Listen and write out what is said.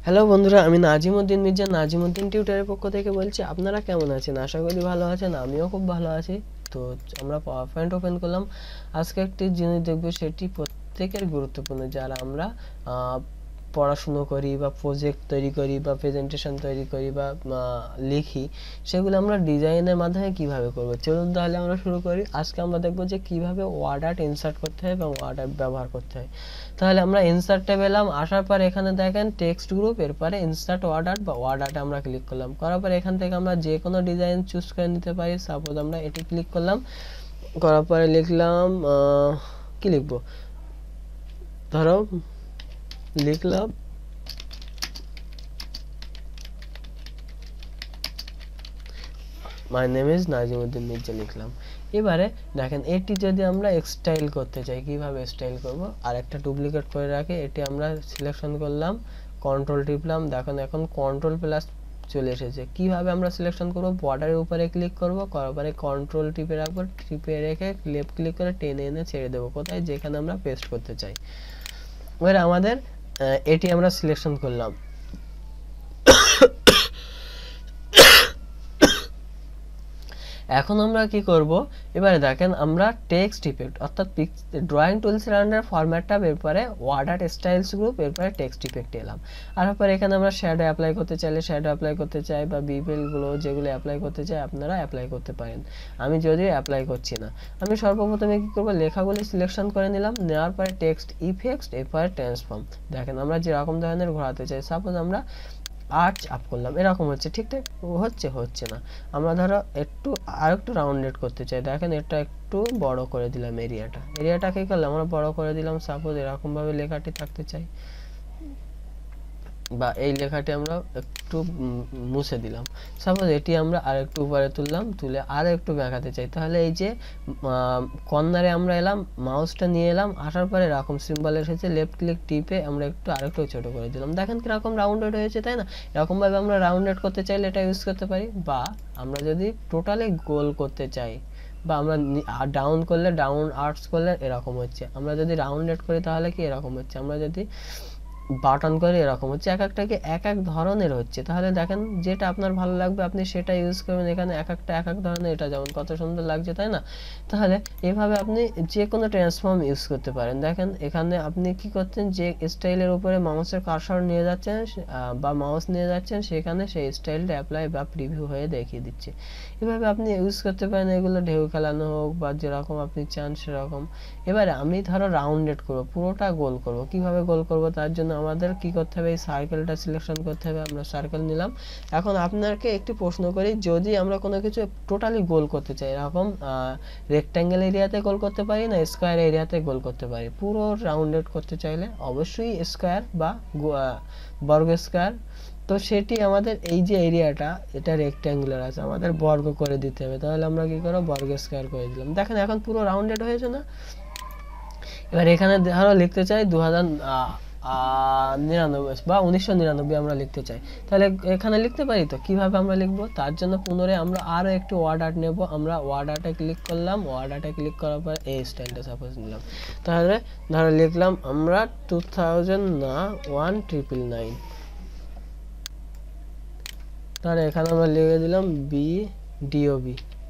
Hello বন্ধুরা, আমি নাজিমউদ্দিন মির্জা নাজিমউদ্দিন টিউটরের পক্ষ থেকে বলছি। আপনারা কেমন আছেন? আশা করি ভালো আছেন। আমিও খুব ভালো আছি। তো আমরা পাওয়ার পয়েন্ট ওপেন করলাম। আজকে একটি জিনিস দেখব, সেটি প্রত্যেকের গুরুত্বপূর্ণ। যারা আমরা পড়াশুনো করি বা প্রজেক্ট তৈরি করি বা প্রেজেন্টেশন তৈরি করি বা লিখি, সেগুলো আমরা ডিজাইনের মাধ্যমে কিভাবে করব। চলুন তাহলে আমরা শুরু করি। আজকে আমরা দেখব যে কিভাবে ওয়ার্ড আর্ট ইনসার্ট করতে হয় এবং ওয়ার্ড আর্ট ব্যবহার করতে হয়। তাহলে আমরা ইনসার্ট ট্যাবে এলাম, আসার পর এখানে দেখেন টেক্সট গ্রুপ, এরপরে ইনসার্ট ওয়ার্ড আর্ট বা ওয়ার্ড আর্টে আমরা ক্লিক করলাম। করার পর এখান থেকে আমরা যে কোনো ডিজাইন চুজ করে নিতে পারি। সাপোজ আমরা এটি ক্লিক করলাম, করার পরে লিখলাম কি লিখবো, ধরো লিখলাম my name is Nazimuddin Mirza লিখলাম। এবারে দেখেন এটি যদি আমরা এক্সটাইল করতে চাই, কিভাবে স্টাইল করব। আর একটা ডুপ্লিকেট করে রাখি, এটি আমরা সিলেকশন করলাম, কন্ট্রোল টিপলাম। দেখেন এখন কন্ট্রোল প্লাস চলে এসেছে। কিভাবে আমরা সিলেকশন করব, বর্ডারের উপরে ক্লিক করব, করার পরে কন্ট্রোল টিপে রাখবো, টিপে রেখে লেফট ক্লিক করে টেনে এনে ছেড়ে দেবো কোথায়, যেখানে আমরা পেস্ট করতে চাই। এবারে আমাদের এটি আমরা সিলেকশন করলাম। এখন আমরা কি করব, এবারে দেখেন আমরা টেক্সট ইফেক্ট অর্থাৎ ড্রয়িং টুলসের আন্ডার ফরম্যাট ট্যাব, এরপরে ওয়ার্ড আর্ট স্টাইলস গ্রুপ, এরপরে টেক্সট ইফেক্টে এলাম। আর তারপর এখানে আমরা শ্যাডো অ্যাপ্লাই করতে চাইলে শ্যাডো অ্যাপ্লাই করতে চাই, বা বিপেলগুলো যেগুলো অ্যাপ্লাই করতে চাই আপনারা অ্যাপ্লাই করতে পারেন। আমি যদিও অ্যাপ্লাই করছি না। আমি সর্বপ্রথমে কি করব, লেখাগুলি সিলেকশন করে নিলাম, নেওয়ার পরে টেক্সট ইফেক্টস, এরপরে ট্রান্সফর্ম। দেখেন আমরা যেরকম ধরনের ঘোরাতে চাই, সাপোজ আমরা আর্চ আপ করলাম, এরকম হচ্ছে, ঠিকঠাক হচ্ছে না। আমরা ধরো একটু আরেকটু রাউন্ডেড করতে চাই, দেখেন এটা একটু বড় করে দিলাম, এরিয়াটা কি করলাম আমরা বড় করে দিলাম। সাপোজ এরকম ভাবে লেখাটি থাকতে চাই, বা এই লেখাটি আমরা একটু মুছে দিলাম। সাপোজ এটি আমরা আরেকটু উপরে তুললাম, তুলে আরো একটু দেখাতে চাই, তাহলে এই যে কর্নারে আমরা এলাম, মাউসটা নিয়ে এলাম, আসার পরে এরকম সিম্বল এসেছে, লেফট ক্লিক টিপে আমরা একটু আরেকটু ছোট করে দিলাম। দেখেন কিরকম রাউন্ডেড হয়েছে, তাই না? এরকম ভাবে আমরা রাউন্ডেড করতে চাইলে এটা ইউজ করতে পারি, বা আমরা যদি টোটালি গোল করতে চাই, বা আমরা ডাউন করলে, ডাউন আর্টস করলে এরকম হচ্ছে। আমরা যদি রাউন্ডেড করি তাহলে কি এরকম হচ্ছে। আমরা যদি বাটন করে এরকম হচ্ছে, এক একটাকে এক এক ধরনের হচ্ছে। তাহলে দেখেন যেটা আপনার ভালো লাগবে আপনি সেটা ইউজ করবেন। এখানে এক একটা এক এক ধরনের, এটা যেমন কত সুন্দর লাগছে, তাই না? তাহলে এভাবে আপনি যে কোনো ট্রান্সফর্ম ইউজ করতে পারেন। দেখেন এখানে আপনি কি করছেন, যে স্টাইলের উপরে মাউসের কার্সর নিয়ে যাচ্ছেন বা মাউস নিয়ে যাচ্ছেন, সেখানে সেই স্টাইলটা অ্যাপ্লাই বা প্রিভিউ হয়ে দেখিয়ে দিচ্ছে। এভাবে আপনি ইউজ করতে পারেন, এগুলো ঢেউ খেলানো হোক বা যেরকম আপনি চান সেরকম। এবারে আমি ধরো রাউন্ডেড করবো, পুরোটা গোল করব। কিভাবে গোল করব, তার জন্য আমাদের কি করতে হবে, এই সার্কেলটা সিলেকশন করতে হবে। আমরা সার্কেল নিলাম। এখন আপনাকে একটি প্রশ্ন করি, যদি আমরা কোনো কিছু টোটালি গোল করতে চাই, এরকম রেক্ট্যাঙ্গেল এরিয়াতে গোল করতে পারি না স্কোয়ার এরিয়াতে গোল করতে পারি। পুরো রাউন্ডেড করতে চাইলে অবশ্যই স্কোয়ার বা বর্গ স্কোয়ার। তো সেটি আমাদের এই যে এরিয়াটা, এটা রেক্ট্যাঙ্গুলার আছে, আমাদের বর্গ করে দিতে হবে। তাহলে আমরা কি করব, বর্গ স্কোয়ার করে দিলাম। দেখেন এখন পুরো রাউন্ডেড হয়েছে না? এবার এখানে ধরো লিখতে চাই 2099 বা 1999 আমরা লিখতে চাই, তাহলে এখানে লিখতে পারি। তো কিভাবে আমরা লিখবো, তার জন্য পুনরায় আমরা আরো একটু ওয়ার্ড আর্ট নেব। আমরা ওয়ার্ড আর্টে ক্লিক করলাম, ওয়ার্ড আর্টে ক্লিক করার পর এই স্টাইলটা সাপোজ নিলাম। তাহলে ধরো লিখলাম আমরা 2000 না 1999। তাহলে এখানে আমরা লিখে দিলাম BDOB।